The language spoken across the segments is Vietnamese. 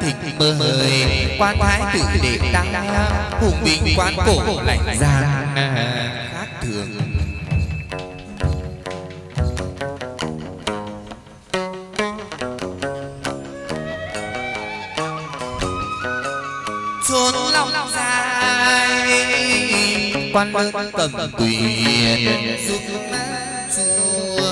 thịnh mời quan thái tử để tăng hùng binh quán cổ lạnh giang khác thường. Chốn lòng dài quan lớn cầm quyền giúp chúa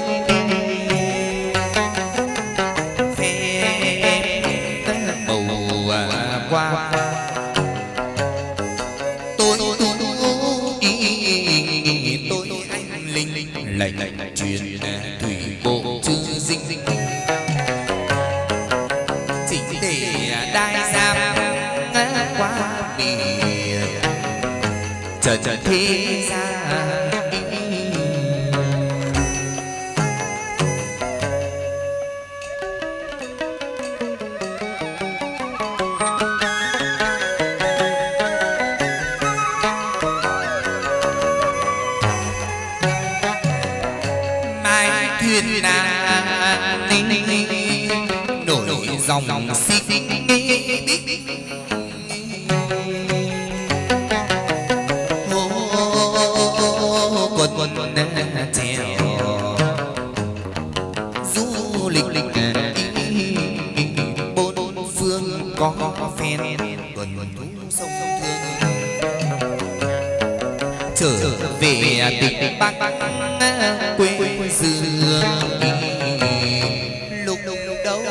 phép bầu qua tôi anh linh lệnh truyền thủy bộ chư dinh chỉnh để đai giam qua biển trần thế gian. Mai thuyền nàng nổi dòng xích quân trèo du lịch bốn phương có phen tuần thú sông thương trở về tỉnh Bắc quê dương lúc đâu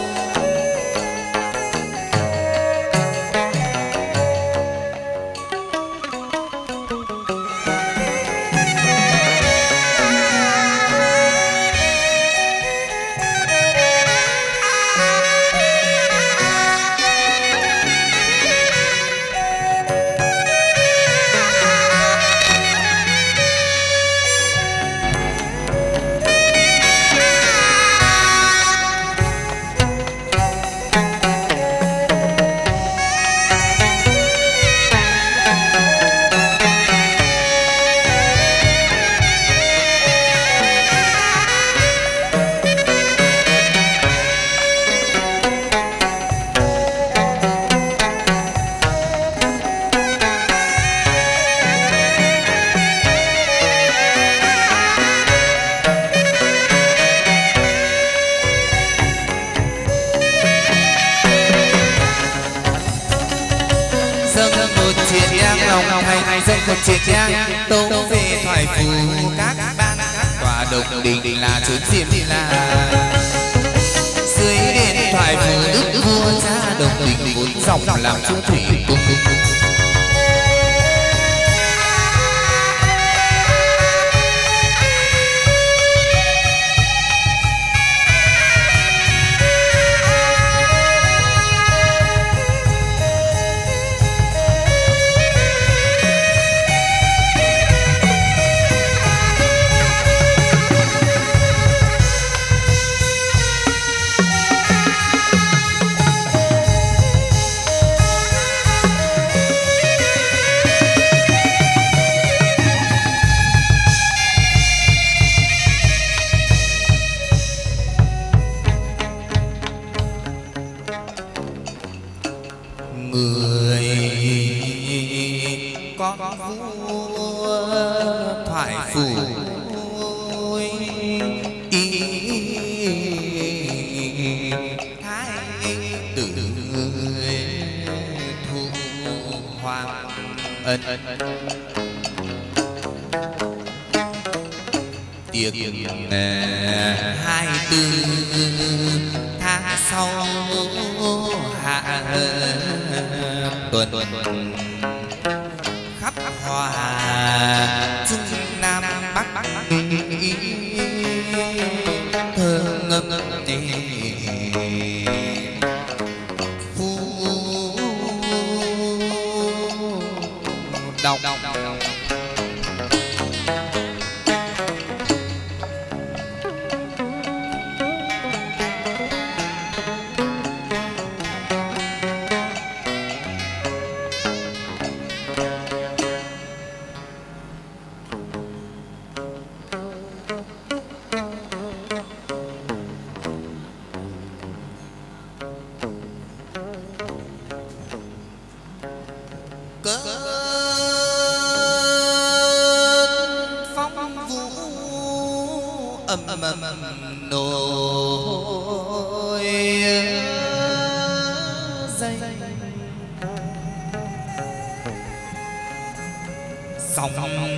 dân một triệt nhang tấu về thoại phù các ban các tòa đồng đình là chốn diêm là dưới điện thoại phù đức vua cha đồng đình vốn dòng làm chúa thủy cung. Tiệc 24 tháng sau hạ tuần khắp hòa trung nam bắc thơ ngâm phú đọc dây sóng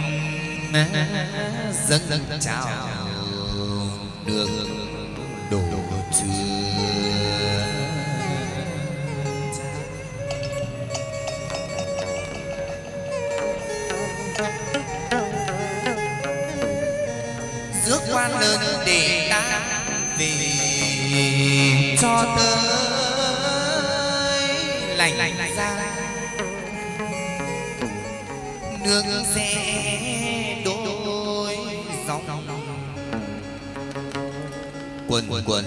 dâng trào đường đổ chưa rước quan lớn để ta về cho tới lành ra nương xe đôi gió quần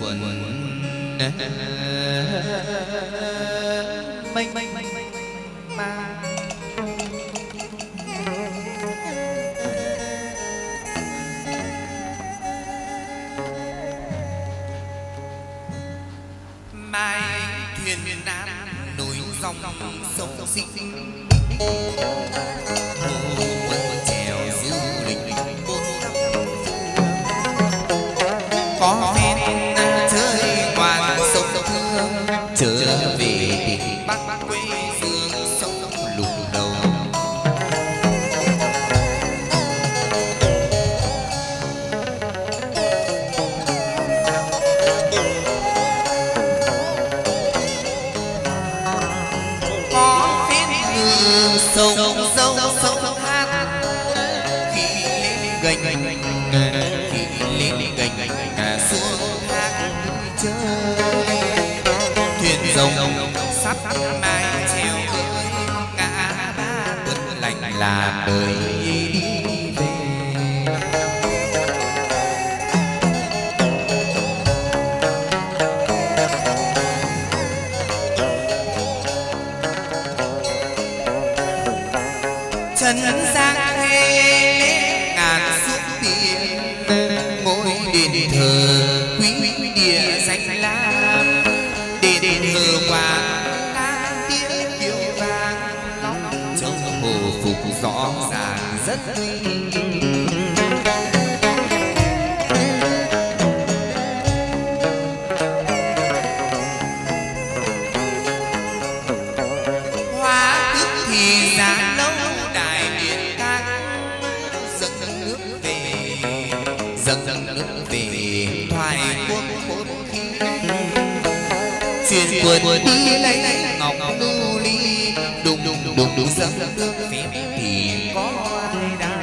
mênh mà mai thuyền nam nối dòng sông xinh chèo du lịch có phen chơi ngoài sông thương trở về tỉnh Bắc quê hương sông lục đầu có phen sông sông hát khi lên gành xuống hát chơi thuyền rồng sắp mai treo với ngã ba tuần lành là đời đi về trần gian thế ngàn suốt biển ngôi đền thờ quý địa danh lam đền thờ hoàng ngang tiếng kiều vang trong hồ phục rõ ràng rất uy hoa thức thì giá lâu đài biển cát dâng nước về thoại quốc bốn khi truyền quân đi lấy ngọc lưu ly đùng dâng nước phép thì có ai đang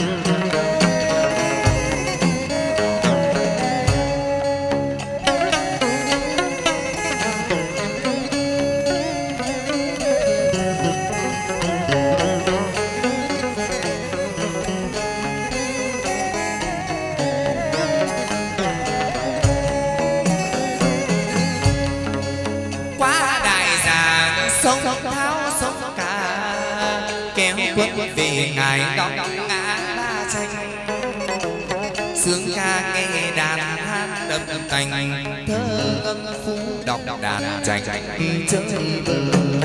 sông tháo sông cả kéo quân về ngài đóng ngã ba tranh sướng ca nghe đàn hát đậm cành thơ âm phú đọc đàn tranh chơi bờ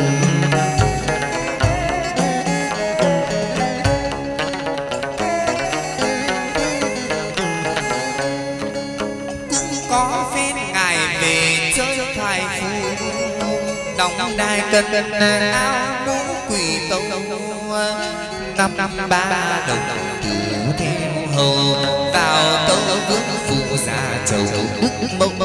cũng có phen ngài về chơi thoại phù đồng đài cân áo mũ quỳ tông năm ba đồng tử theo hầu vào tấu vương phụ gia chầu đức mông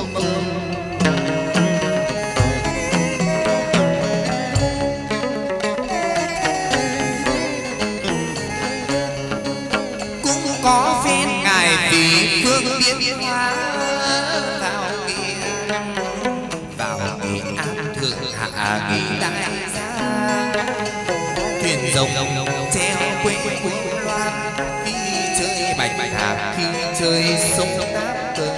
cũng có phen ngài vì phương biến hóa vào nghị an thượng hạ nghị đại gia thuyền rồng treo quê quân loan khi chơi bạch hạc khi chơi sông đáp cờ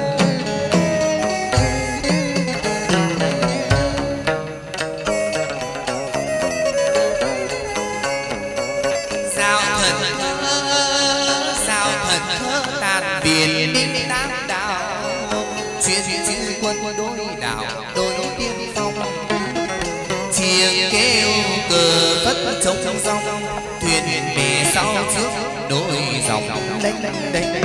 giao thần thơ tàn biển đinh đám đảo chuyên chữ quân đối đảo đôi tiên phong chiêng kêu cờ phất trống rong thuyền về sau trước đôi dòng đánh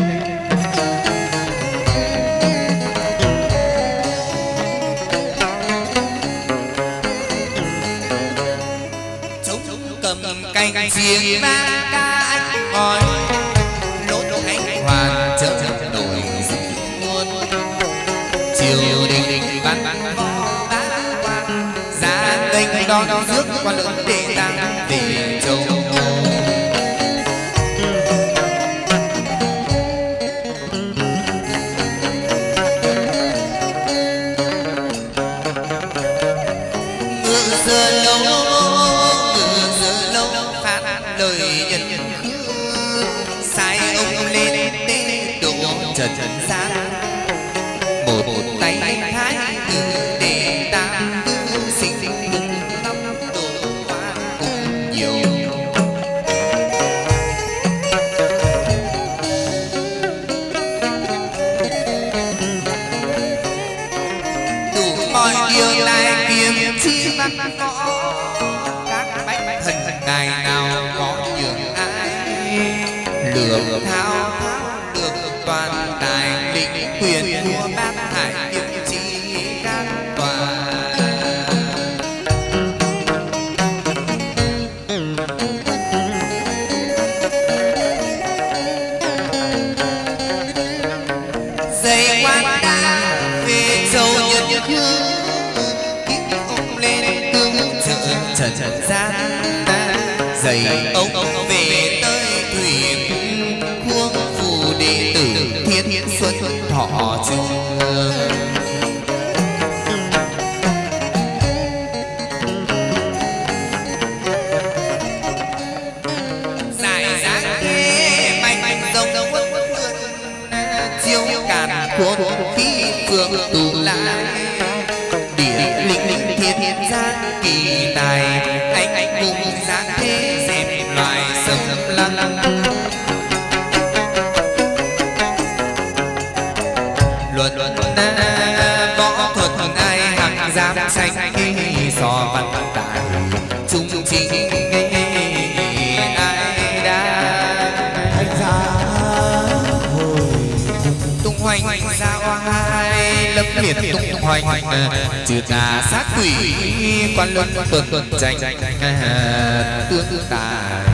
cành chiếng vang ca anh hỏi lốt anh hoàn chớp đổi muôn chiều đình văn võ bá quan ra kênh đón rước quan lớn để tăng về châu. Giờ lâu phát lời nhân sai ông lên tế độ trần gian một tay thái tử để tam tư sinh cùng năm độ qua cùng nhiều đủ mọi điều lại kiếm chi văn võ các bách thần ngày nào có nhường ai lường thao được toàn tài lĩnh quyền vua bác hải kiếm chi các tòa dây quan đã về châu nhân hương trần gian dày ông về tới thuyền khuông phù đệ tử thiên xuân thọ trường dài dáng thế mạnh rồng quân vươn chiêu càn cuốn khí phương tụ lại địa linh thiên gian kỳ tài anh cùng sáng thế dẹp loài sông lăng luật võ thuật ai hằng giam tranh so văn tài trung chính ai đã thành ra hồi tung hoành ra oai lâm liệt tung hoành trừ tà sát quỷ quan luân tuần tranh tương tài